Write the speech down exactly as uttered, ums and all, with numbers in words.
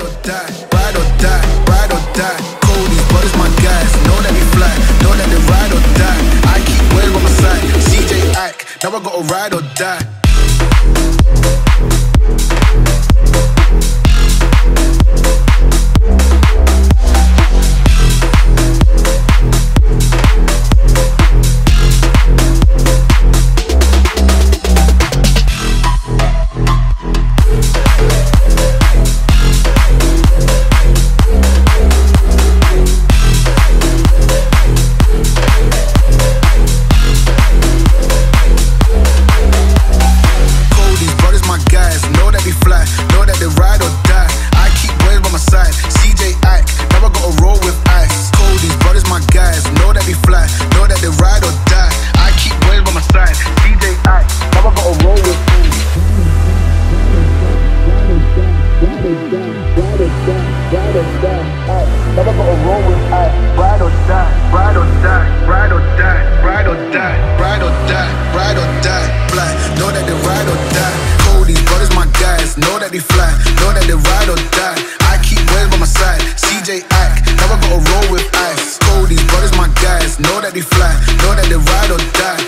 or die, ride or die, ride or die. Cody's brothers, my guys, know that we fly, know that they ride or die. I keep well by my side, C J Ike, now I gotta ride or die. Know that they fly, know that they ride or die. I keep well by my side, C J Ike, now I gotta roll with ice. Cody's brothers, my guys, know that they fly, know that they ride or die.